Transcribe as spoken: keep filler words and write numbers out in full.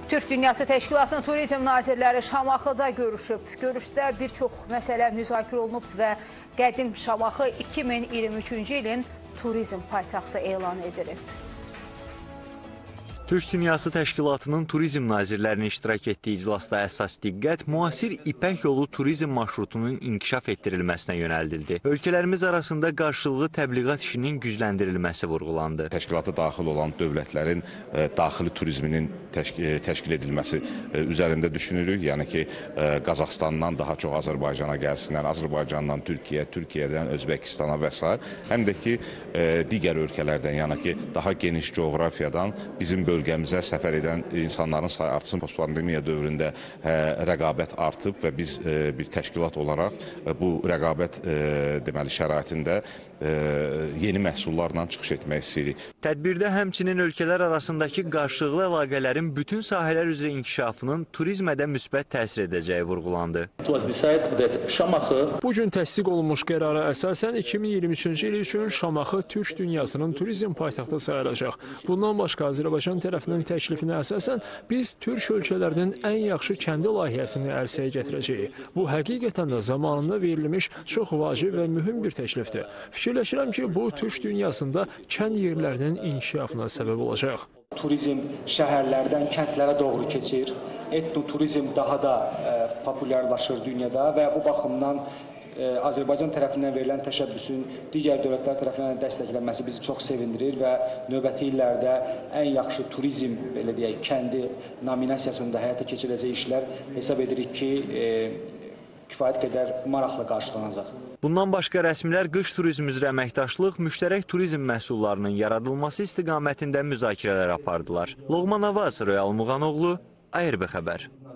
Türk Dünyası Təşkilatının Turizm Nazirləri Şamaxıda görüşüb. Görüşdə bir çox məsələ müzakirə olunub və qədim Şamaxı iki min iyirmi üçüncü ilin turizm paytaxtı elan edilib. Türk Dünyası Təşkilatının Turizm Nazirlərinin iştirak etdiyi iclasda əsas diqqət müasir İpək yolu turizm marşrutunun inkişaf etdirilməsinə yönəldildi. Ölkələrimiz arasında qarşılıqlı təbliğat işinin gücləndirilməsi vurğulandı. Təşkilata daxil olan dövlətlərin e, daxili turizminin təşk e, təşkil edilməsi e, üzərində düşünürük. Yəni ki, e, Qazaxstandan daha çox Azərbaycana gəlsinlər, Azərbaycandan Türkiyə, Türkiyədən Özbəkistana və s. Həm də ki, e, digər ölkələrdən, yəni ki, daha geniş coğrafiyadan bizim bölgələrimiz bölgəmizə səfər edən insanların sayı artsın. Post-pandemiya dövründə ə, rəqabət artıb və biz ə, bir təşkilat olaraq ə, bu rəqabət ə, deməli şəraitində ə, yeni məhsullarla çıxış etmək istəyirik. Tədbirdə həmçinin ölkələr arasındakı qarşılıqlı əlaqələrin bütün sahələr üzrə inkişafının turizmə də müsbət təsir edəcəyi vurğulandı. Bu gün təsdiq olunmuş qərara əsasən iki min iyirmi üçüncü il üçün Şamaxı Türk dünyasının turizm paytaxtı sayılacaq. Bundan başqa Azərbaycan tərəfinin təklifinə əsasən biz Türk ölkələrinin ən yaxşı kəndi layihəsini ərsəyə gətirəcəyik. Bu həqiqətən də zamanında verilmiş çox vacib və mühüm bir təklifdir. Fikirləşirəm ki, bu Türk dünyasında kənd yerlərinin inkişafına səbəb olacaq. Turizm şəhərlərdən kəndlərə doğru keçir. Etnoturizm daha da e, populyarlaşır dünyada və bu baxımdan Azərbaycan tərəfindən verilən təşəbbüsün digər dövlətlər tərəfindən dəstəklənməsi bizi çox sevindirir və növbəti illərdə ən yaxşı turizm, belə deyək, kəndi nominasiyasında həyata keçirəcək işlər hesab edirik ki, e, kifayət qədər maraqlı qarşılanacaq. Bundan başqa rəsmilər qış turizm üzrə əməkdaşlıq, müştərək turizm məhsullarının yaradılması istiqamətində müzakirələr apardılar. Loğman Avaz, Royal Muğanoğlu, A R B xəbər.